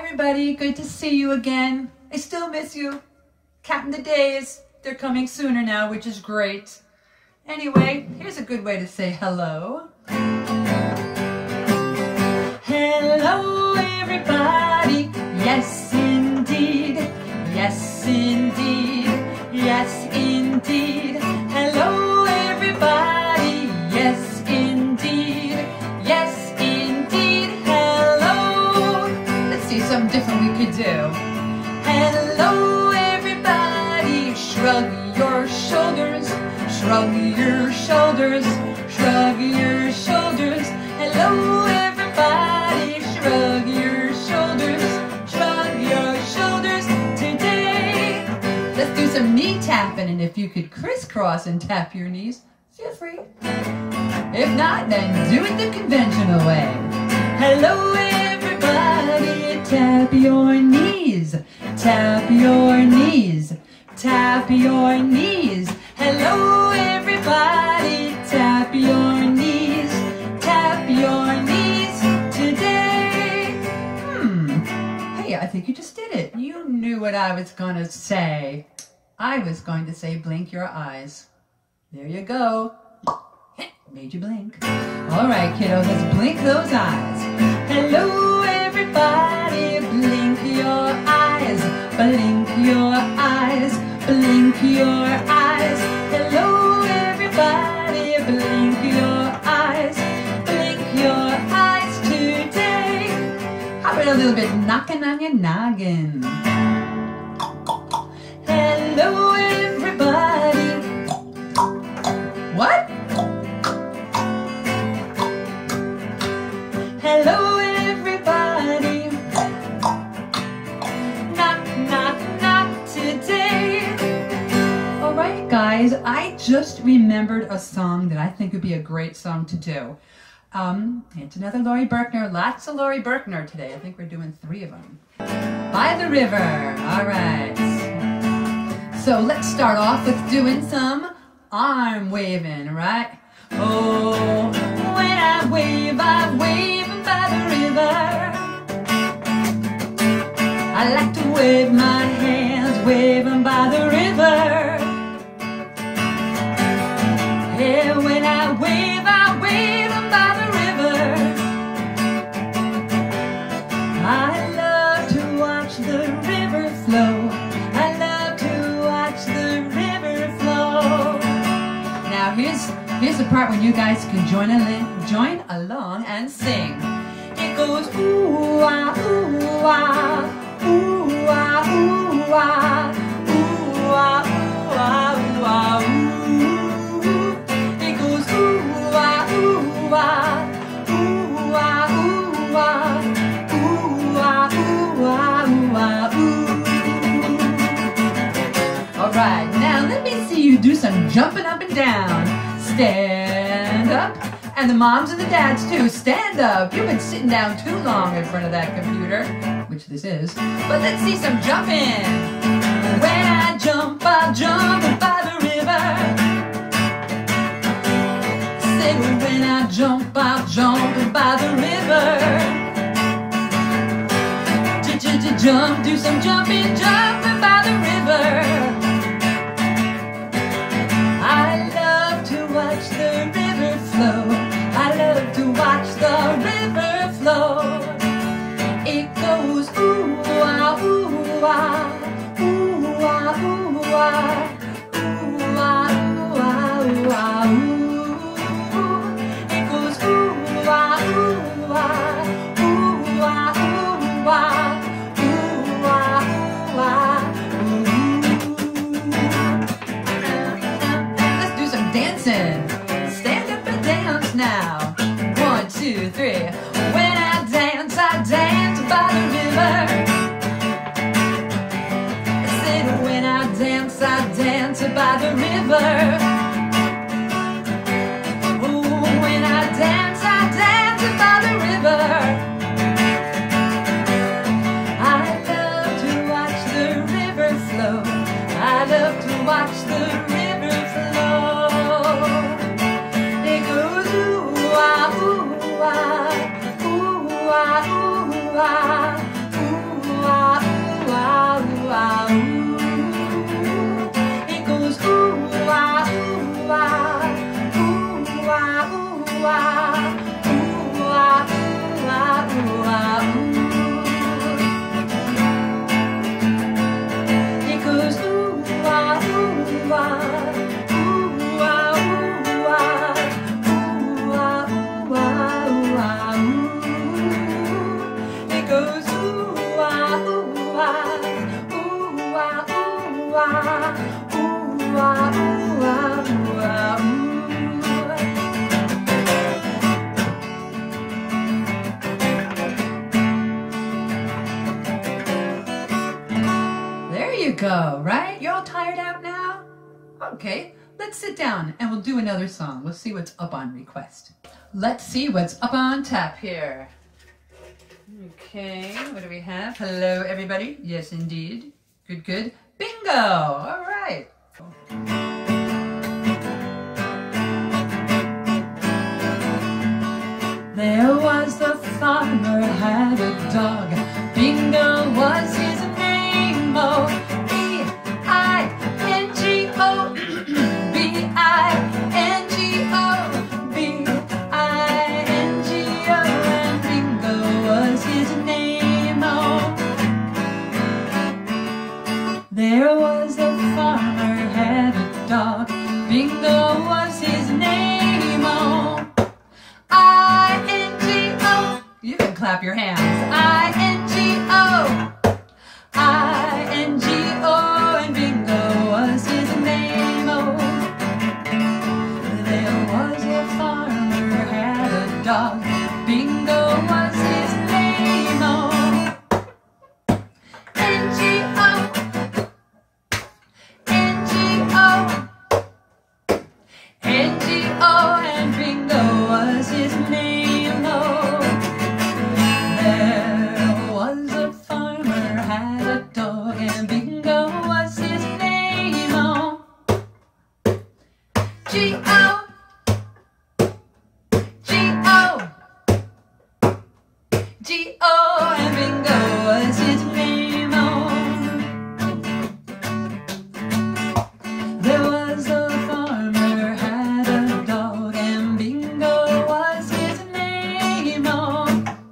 everybody. Good to see you again. I still miss you. Counting the days. They're coming sooner now, which is great. Anyway, here's a good way to say hello. Hello, everybody. Yes, indeed. Yes, indeed. Yes, indeed. Hello, everybody. Yes, indeed. Yes, indeed. Hello. Let's see something different we could do. Hello, everybody. Shrug your shoulders. Shrug your shoulders. Shrug your shoulders. Hello, everybody. Shrug your shoulders. Shrug your shoulders today. Let's do some knee tapping, and if you could crisscross and tap your knees, feel free. If not, then do it the conventional way. Hello, everybody. Tap your knees. Tap your knees. Tap your knees. Hello, everybody. Tap your knees. Tap your knees today. Hey, I think you just did it. You knew what I was going to say. I was going to say blink your eyes. There you go. Made you blink. All right, kiddos, let's blink those eyes. Hello, everybody. Blink your eyes. Blink your eyes. Blink your eyes. Hello, everybody. Blink your eyes. Blink your eyes today. How about a little bit knocking on your noggin? Hello, everybody. What? Hello, everybody. Knock, knock, knock today. All right, guys, I just remembered a song that I think would be a great song to do. It's another Laurie Berkner. Lots of Laurie Berkner today. I think we're doing 3 of them. By the river. All right. So let's start off with doing some arm waving, right? Oh, when I wave by the river. I like to wave my hands, waving by the river. Yeah, when I wave by the river. I love to watch the river flow. I love to watch the river flow. Now here's the part when you guys can join along and sing. It goes ooh ah ooh ah ooh ah ooh ah ooh ah ooh ah ooh ah ooh. It goes ooh ah ooh ah ooh ah ooh ah ooh ah ooh ah ooh ah ooh. All right, now let me see you do some jumping up and down. Stand up. And the moms and the dads too, stand up. You've been sitting down too long in front of that computer, which this is. But let's see some jumping. When I jump, I'll jump by the river. Say when I jump, I'll jump by the river. Jump, do some jumping, jumping by the river. I love to watch the river flow. I love to watch the river flow. It goes ooh ah ooh ah ooh ah ooh ah ooh ah ooh ah ooh ah ooh. It goes ooh ah ooh ah ooh ah ooh ah ooh ah ooh ah ooh. Let's do some dancing. Stand up and dance now. 1, 2, 3. When I dance by the river. I said when I dance by the river. Oh, when I dance by the river. I love to watch the river flow. I love to watch the river flow. It goes ooh ah ooh ah ooh ah ooh ah ooh goes ooh ah ooh ah ooh ah ooh ah ooh ah ooh ah ooh ah ooh. There you go, right? You're all tired out now? Okay, let's sit down and we'll do another song. We'll see what's up on request. Let's see what's up on tap here. Okay, what do we have? Hello, everybody. Yes, indeed. Good, good. Bingo! All right. There was the farmer had a dog. Bingo was his name. Oh, B-I-N-G-O. B-I-N-G-O. B-I-N-G-O. And Bingo was his name. Oh, there was a farmer had a dog. Bingo was his name. Oh, I-N-G-O. You can clap your hands. I-N-G-O. I-N-G-O. And Bingo was his name. Oh, there was a farmer had a dog. Bingo was his name. Oh, N-G-O. N-G-O. N-G-O. And Bingo was his name. Oh, there was a farmer had a dog, and Bingo was his name. Oh, G-O. G-O. G-O. And Bingo was his name. Oh, there was a farmer had a dog, and Bingo was his name. Oh,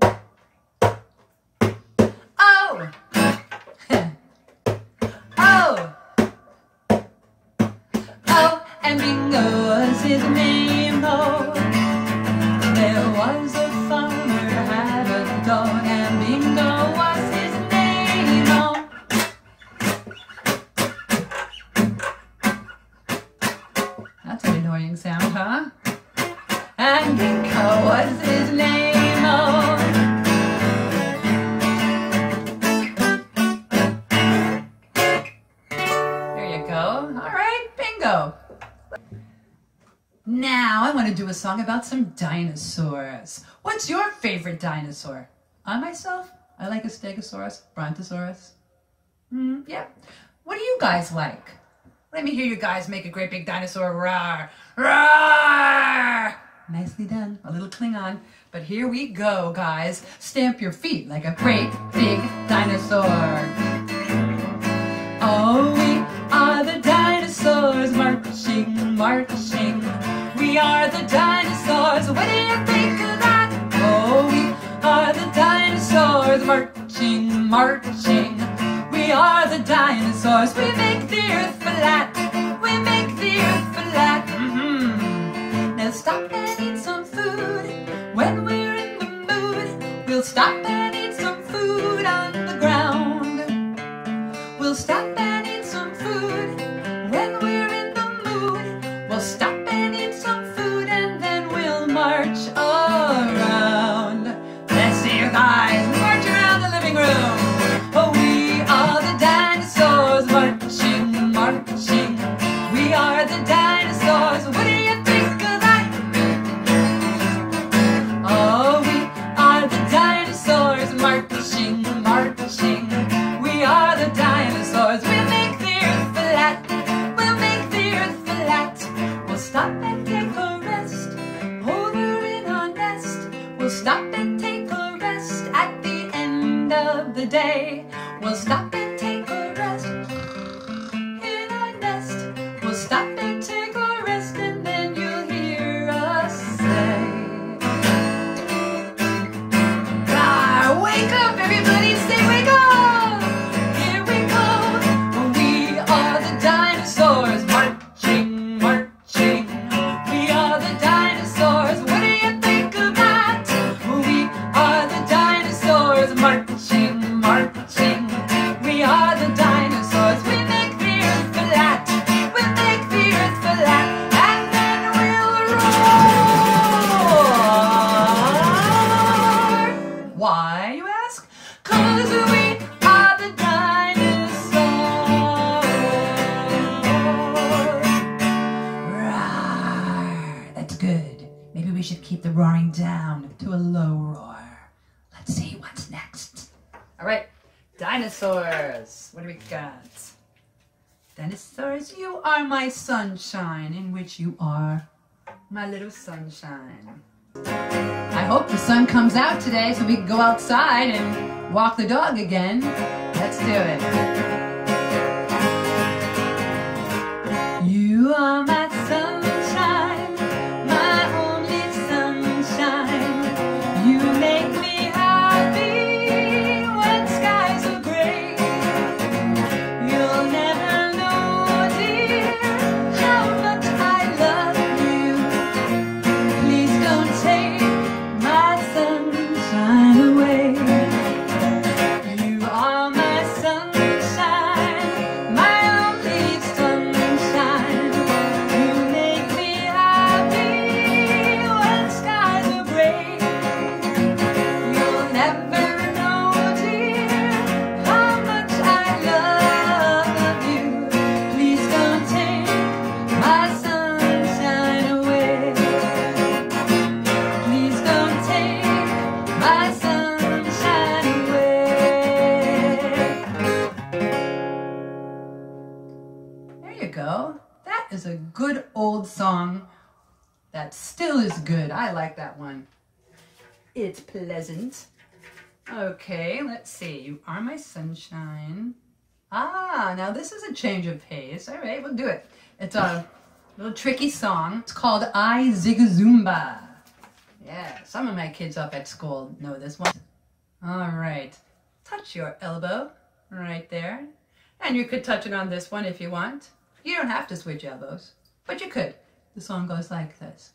oh. Oh. Oh, and Bingo was his name. Oh, there was a farmer had a dog, and Bingo was his name. Oh, that's an annoying sound, huh? And Bingo was his name. Oh, there you go. All right, Bingo. Now I want to do a song about some dinosaurs. What's your favorite dinosaur? I myself, I like a Stegosaurus, Brontosaurus. Yeah. What do you guys like? Let me hear you guys make a great big dinosaur roar. Roar! Nicely done. A little Klingon. But here we go, guys. Stamp your feet like a great big dinosaur. Oh, we are the dinosaurs marching, marching. We are the dinosaurs. What do you think of that? Oh, we are the dinosaurs marching, marching. We are the dinosaurs. We make the earth flat. We make the earth flat. Now stop and eat some food. When we're in the mood, we'll stop and eat some food on the ground. We'll stop and eat some food. When we're in the mood, we'll stop and eat some food, and then we'll march around. Let's see you guys march around the living room. Oh, we are the dinosaurs marching, marching. We are the dinosaurs. What do you think of that? Oh, we are the dinosaurs marching, marching. We are the dinosaurs. We'll make the earth flat. We'll make the earth flat. We'll stop and take a rest over in our nest. We'll stop and take a rest at the end of the day. We'll stop and take a rest in our nest. We'll stop and take a rest, and then you'll hear us say, ah, wake up, everybody, say wake up! Here we go. We are the dinosaurs marching, marching. We are the dinosaurs. What do you think of that? We are the dinosaurs marching. marching, marching. We are the dinosaurs. We make the earth flat. We make the earth flat, and then we'll roar. Why, you ask? 'Cause we are the dinosaurs. Roar. That's good. Maybe we should keep the roaring down to a low roar. Let's see what's next. All right, dinosaurs. What do we got? Dinosaurs, you are my sunshine, in which you are my little sunshine. I hope the sun comes out today so we can go outside and walk the dog again. Let's do it. You are my sunshine, my only sunshine. You make me happy when skies are gray. You'll never know, dear, how much I love you. Please don't take my sunshine away. You are my sunshine, my only sunshine. You make me happy when skies are gray. You'll never know, dear, how much I love you. Please don't take my sunshine away. Please don't take my sunshine away. There you go. That is a good old song that still is good. I like that one. It's pleasant. Okay, let's see. You are my sunshine. Ah, now this is a change of pace. All right, we'll do it. It's a little tricky song. It's called I Zigga Zoomba. Yeah, some of my kids up at school know this one. All right, touch your elbow right there. And you could touch it on this one if you want. You don't have to switch elbows, but you could. The song goes like this.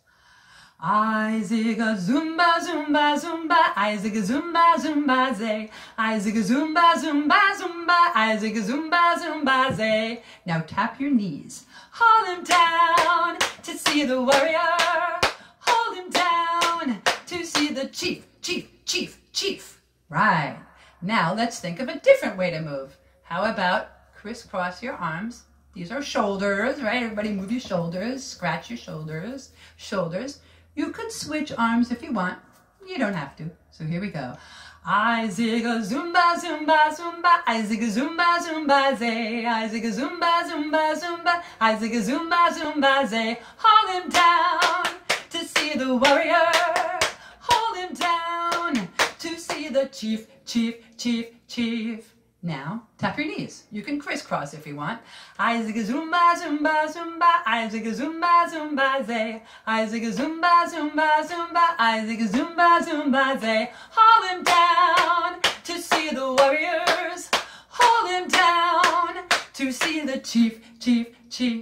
I zigga zoomba zoomba zoomba, I zigga zoomba zoomba zay, I zigga zoomba zoomba zoomba, I zigga zoomba zoomba zay. Now tap your knees, hold him down to see the warrior, hold him down to see the chief, chief, chief, chief. Right, now let's think of a different way to move. How about crisscross your arms? These are shoulders, right? Everybody move your shoulders, scratch your shoulders, shoulders. You could switch arms if you want. You don't have to. So here we go. I zigga zoomba zoomba zoomba, I zigga zoomba zoomba zay, I zigga zoomba zoomba zoomba, I zigga zoomba zoomba zay. Hold him down to see the warrior, hold him down to see the chief, chief, chief, chief. Now, tap your knees. You can crisscross if you want. I zigga zoomba zoomba zoomba, I zigga zoomba zoomba zay, I zigga zoomba zoomba zoomba, I zigga zoomba zoomba zay. Hold him down to see the warriors, hold him down to see the chief, chief, chief.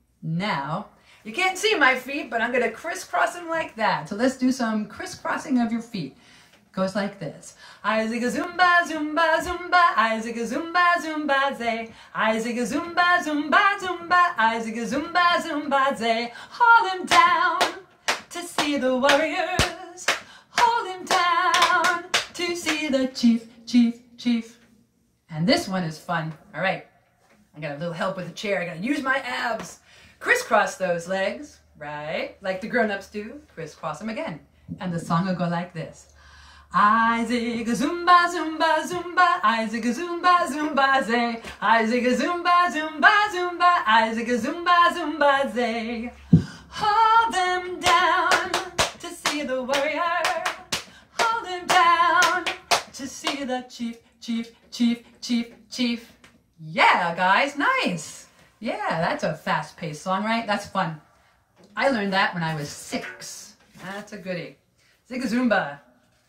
Now, you can't see my feet, but I'm gonna crisscross them like that. So let's do some crisscrossing of your feet. Goes like this. I zigga zoomba zoomba zoomba, I zigga zoomba zoomba zay, I zigga zoomba zoomba zoomba, I zigga zoomba zoomba zay. Hold him down to see the warriors, hold him down to see the chief, chief, chief. And this one is fun. All right, I got a little help with the chair. I gotta use my abs. Crisscross those legs, right? Like the grown-ups do. Crisscross them again. And the song will go like this. I zigga zoomba zoomba zoomba, I zigga zoomba zoomba zay, I zigga zoomba zoomba zoomba, I zigga zoomba zoomba zay. Hold them down to see the warrior, hold them down to see the chief, chief, chief, chief, chief. Yeah, guys, nice. Yeah, that's a fast-paced song, right? That's fun. I learned that when I was 6. That's a goodie. Zigga Zoomba.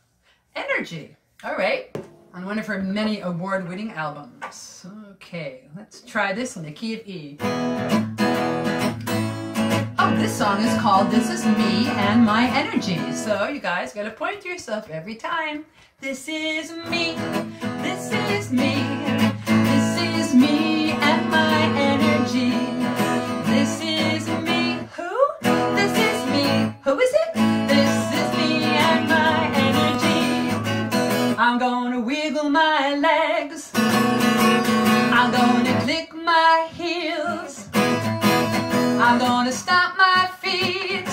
Energy. All right. On one of her many award-winning albums. Okay, let's try this in the key of E. Oh, this song is called This Is Me and My Energy. So you guys gotta point to yourself every time. This is me, this is me, this is me and my energy. This is me, who? This is me, who is it? This is me and my energy. I'm gonna wiggle my legs, I'm gonna click my heels, I'm gonna stomp my feet,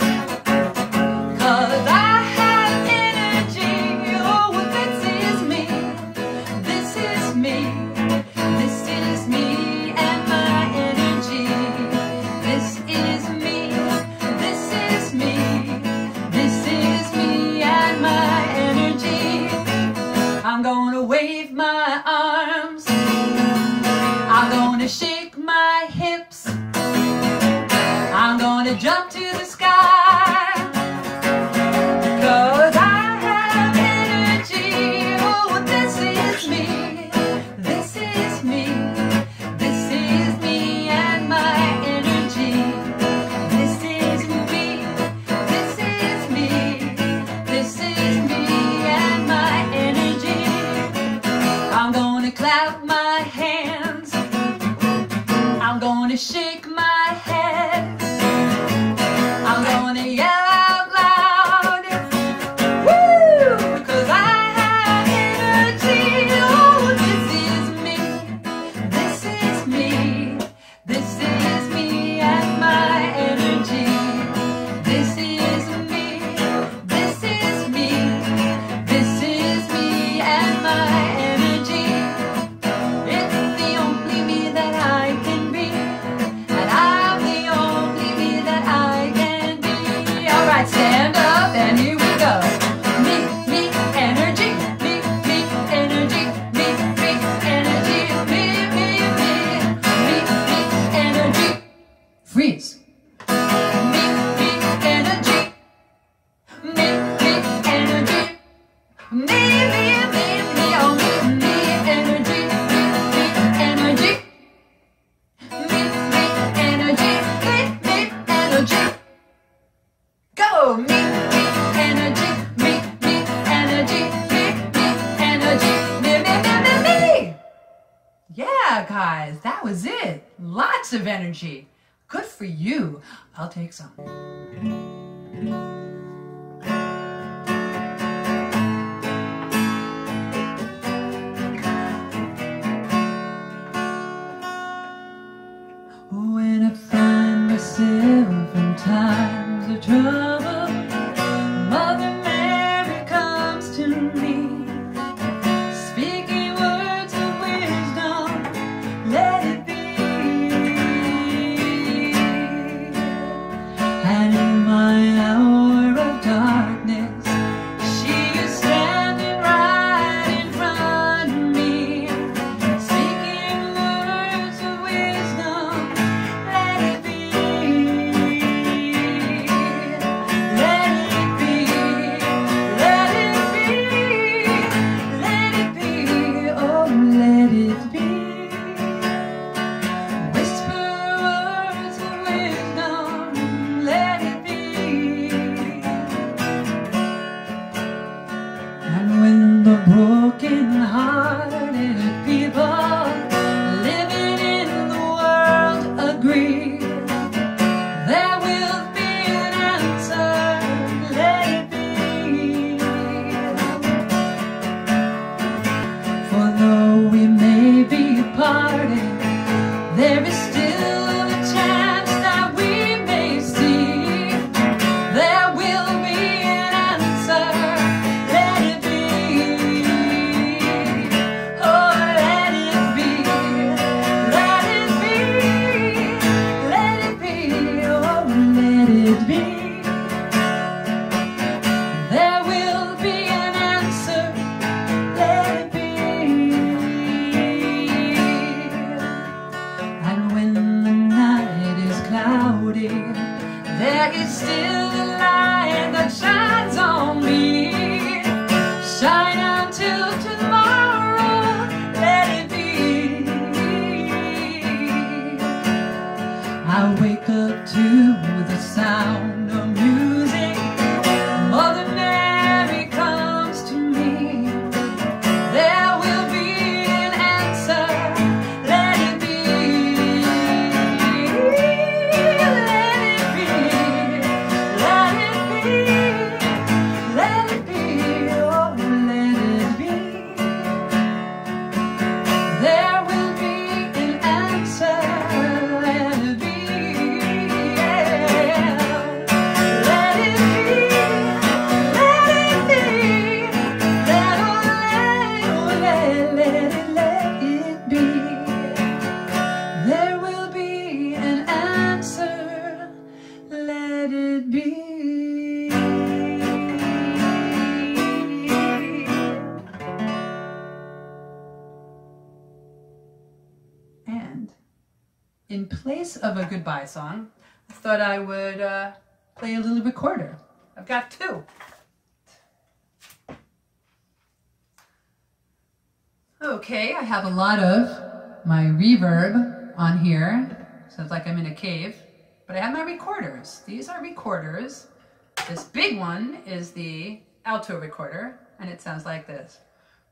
'cause I have energy. Oh, this is me, this is me, this is me and my energy. This is me, this is me, this is me and my energy. I'm gonna wave my arms, I'm gonna shake my hips, I'm gonna jump to the sky, 'cause I have energy. Oh, this is me, this is me, this is me and my energy. This is me, this is me, this is me and my energy. I'm gonna clap my hands, I'm gonna shake my head, I'm gonna yell out loud, woo, 'cause I have energy. Oh, this is me, this is me, this is me and my energy. This is me, this is me, this is me and my energy. It's the only me that I can be, and I'm the only me that I can be. Alright, stand up and here we go. Me, energy, me, energy, me, energy, me, energy. Freeze. Me, energy, me, energy. Me, oh me, energy, me, energy. Me, energy, me, energy. Go! Me, energy, me, energy, me, energy, me. Yeah, guys, that was it. Lots of energy. Good for you. I'll take some. When I find myself in times of trouble, Mother Mary comes to me, speaking words of wisdom, let it be. And in my hour in place of a goodbye song, I thought I would play a little recorder. I've got two. Okay, I have a lot of my reverb on here. Sounds like I'm in a cave. But I have my recorders. These are recorders. This big one is the alto recorder, and it sounds like this.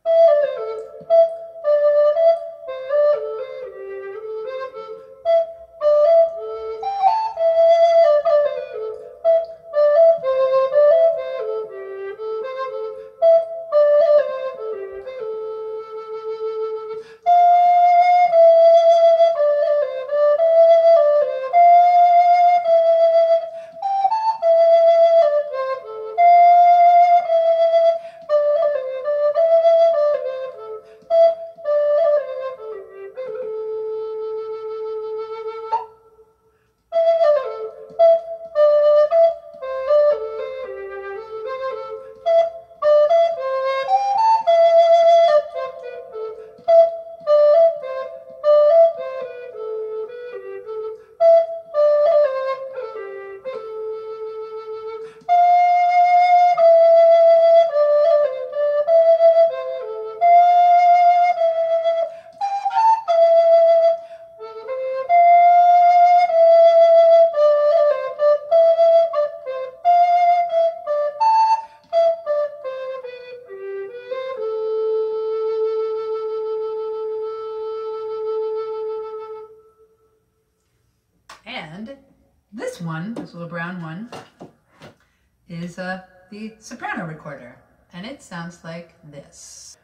And this one, this little brown one, is the soprano recorder, and it sounds like this.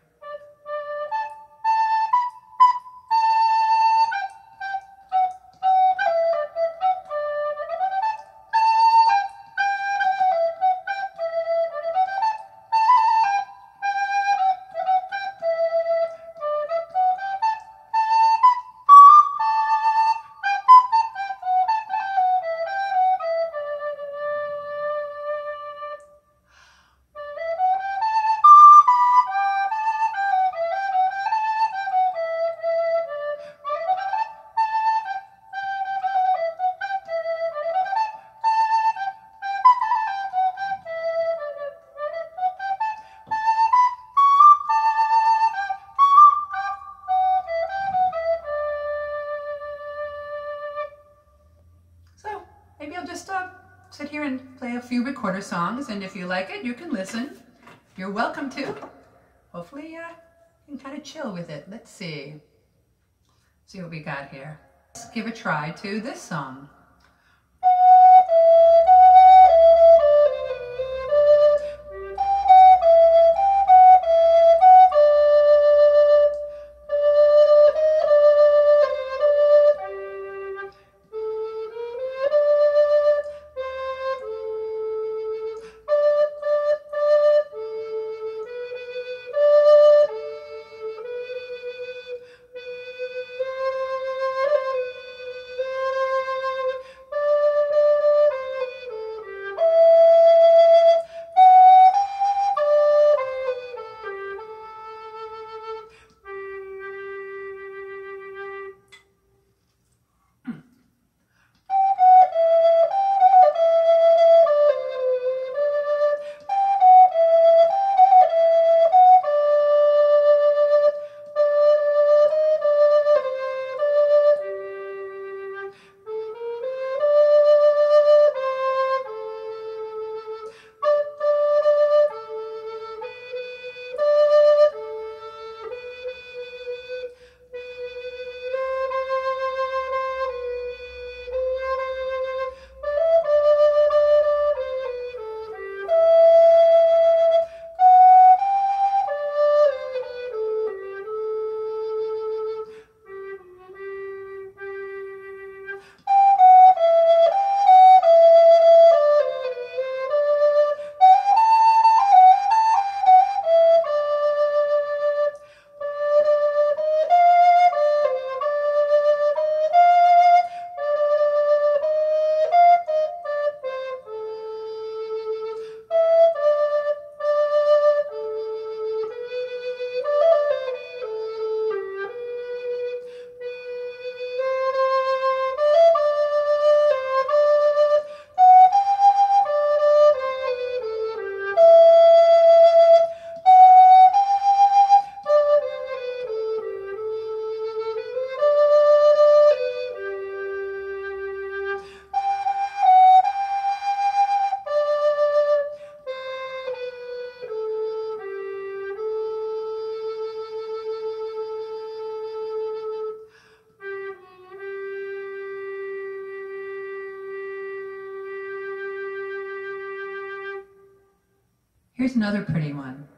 Maybe I'll just sit here and play a few recorder songs, and if you like it, you can listen. You're welcome to. Hopefully you can kind of chill with it. Let's see what we got here. Let's give a try to this song. Here's another pretty one.